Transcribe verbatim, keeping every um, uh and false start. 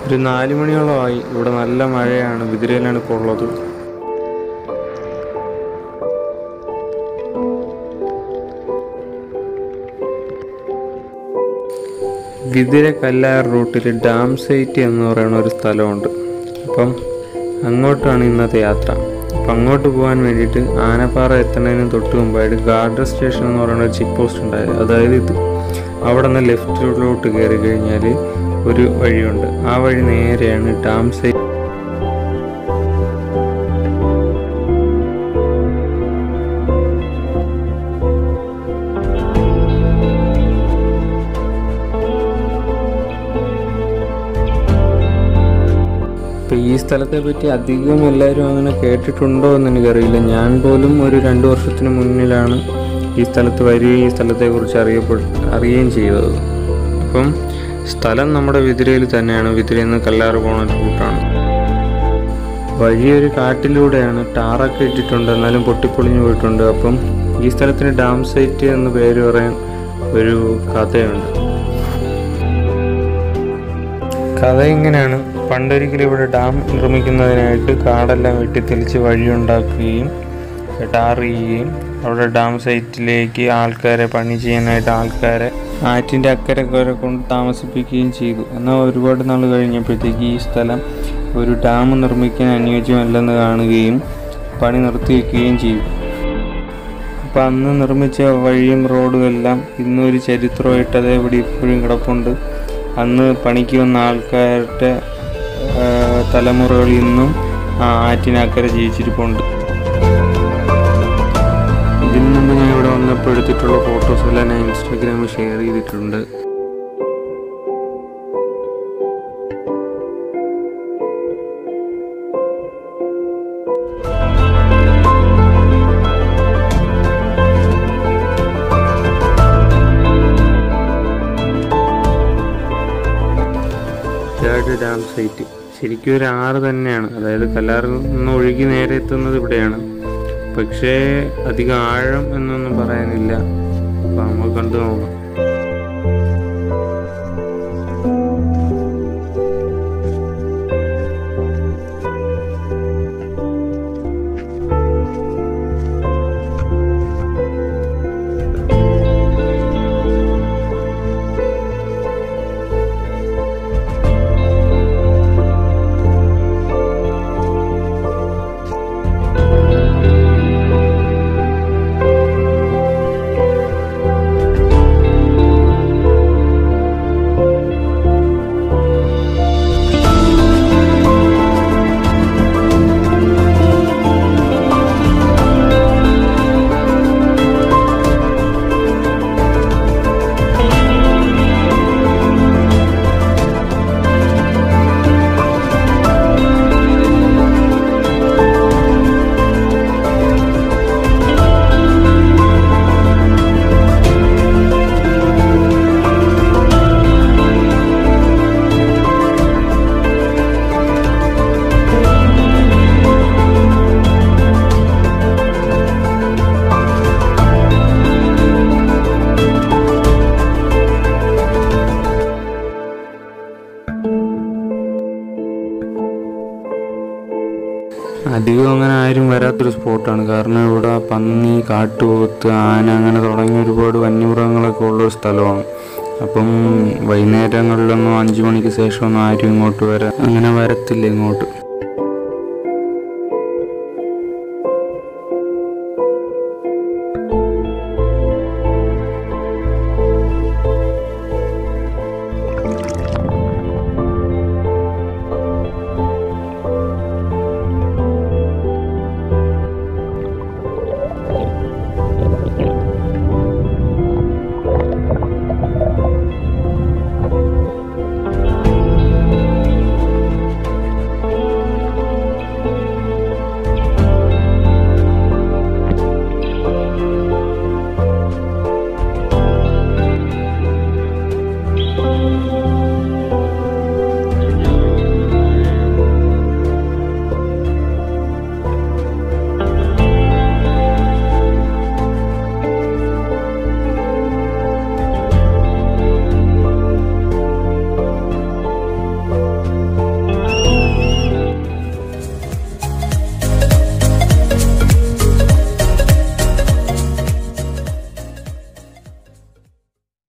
ഒരു നാല് മണിയോളമായി. ഇവിടെ നല്ല മഴയാണ്. വിതിരയിലാണ് ഇപ്പോൾ ഉള്ളത്. വിതിര കല്ലാർ റൂട്ടിൽ ഡാം സൈറ്റ് എന്ന് പറയുന്ന ഒരു സ്ഥലമുണ്ട്. അപ്പം അങ്ങോട്ടാണ് ഇന്നത്തെ യാത്ര. അപ്പം അങ്ങോട്ട് പോകാൻ വേണ്ടിയിട്ട് ആനപ്പാറ എത്തുന്നതിന് തൊട്ട് മുമ്പായിട്ട് ഗാർഡർ സ്റ്റേഷൻ എന്ന് പറയുന്ന ഒരു ചെക്ക് പോസ്റ്റ് ഉണ്ടായത്. അതായത് ഇത് അവിടെ നിന്ന് ലെഫ്റ്റിലോട്ട് കയറി കഴിഞ്ഞാൽ ഒരു വഴിയുണ്ട്. ആ വഴി നേരെയാണ് ഡാം സൈറ്റ്. അപ്പോൾ ഈ സ്ഥലത്തെ പറ്റി അധികം എല്ലാവരും അങ്ങനെ കേട്ടിട്ടുണ്ടോ എന്ന് എനിക്കറിയില്ല. ഞാൻ പോലും ഒരു രണ്ട് വർഷത്തിന് മുന്നിലാണ് ഈ സ്ഥലത്ത് വരികയും ഈ സ്ഥലത്തെക്കുറിച്ച് അറിയപ്പെട്ട് അറിയുകയും ചെയ്തത്. അപ്പം സ്ഥലം നമ്മുടെ വിതിരയിൽ തന്നെയാണ്. വിതിരയിൽ നിന്ന് കല്ലാർ പോകുന്ന റൂട്ടാണ്. വഴി ഒരു കാട്ടിലൂടെയാണ്. ടാറൊക്കെ ഇട്ടിട്ടുണ്ട്, എന്നാലും പൊട്ടിപ്പൊളിഞ്ഞു പോയിട്ടുണ്ട്. അപ്പം ഈ സ്ഥലത്തിന് ഡാം സൈറ്റ് എന്ന് പേര് പറയാൻ ഒരു കഥയുണ്ട്. കഥ ഇങ്ങനെയാണ്. പണ്ടൊരിക്കലും ഇവിടെ ഡാം നിർമ്മിക്കുന്നതിനായിട്ട് കാടെല്ലാം വെട്ടിത്തെളിച്ച് വഴിയുണ്ടാക്കുകയും ടാർ ചെയ്യുകയും അവിടെ ഡാം സൈറ്റിലേക്ക് ആൾക്കാരെ പണി ചെയ്യാനായിട്ട് ആൾക്കാരെ ആറ്റിൻ്റെ അക്കരെ കൊണ്ട് താമസിപ്പിക്കുകയും ചെയ്തു. എന്നാൽ ഒരുപാട് നാൾ കഴിഞ്ഞപ്പോഴത്തേക്ക് ഈ സ്ഥലം ഒരു ഡാം നിർമ്മിക്കാൻ അനുയോജ്യമല്ലെന്ന് കാണുകയും പണി നിർത്തിവെക്കുകയും ചെയ്തു. അപ്പം അന്ന് നിർമ്മിച്ച വഴിയും റോഡും എല്ലാം ഇന്നൊരു ചരിത്രമായിട്ട് അതേപടി ഇപ്പോഴും കിടപ്പുണ്ട്. അന്ന് പണിക്ക് വന്ന ആൾക്കാരുടെ തലമുറകളിൽ നിന്നും ആ ആറ്റിനക്കരെ ജീവിച്ചിരിപ്പുണ്ട്. ഇതിനു മുമ്പ് ഞാൻ ഇവിടെ വന്നപ്പോൾ എടുത്തിട്ടുള്ള ഫോട്ടോസ് എല്ലാം ഞാൻ ഇൻസ്റ്റാഗ്രാമിൽ ഷെയർ ചെയ്തിട്ടുണ്ട്. ഡാം സൈറ്റ് ശരിക്കും ഒരു ആറ് തന്നെയാണ്. അതായത് കല്ലാറിൽ നിന്ന് ഒഴുകി നേരെ എത്തുന്നത് ഇവിടെയാണ്. പക്ഷേ അധികം ആഴം എന്നൊന്നും പറയാനില്ല. അപ്പം നമുക്ക് കണ്ടു നോക്കാം. അധികം അങ്ങനെ ആരും വരാത്തൊരു സ്പോട്ടാണ്. കാരണം ഇവിടെ പന്നി, കാട്ടുപോത്ത്, ആന അങ്ങനെ തുടങ്ങിയ ഒരുപാട് വന്യമൃഗങ്ങളൊക്കെ ഉള്ളൊരു സ്ഥലമാണ്. അപ്പം വൈകുന്നേരങ്ങളിലൊന്നും അഞ്ചു മണിക്ക് ശേഷമൊന്നും ആരും ഇങ്ങോട്ട് വരാൻ അങ്ങനെ വരത്തില്ല ഇങ്ങോട്ട്.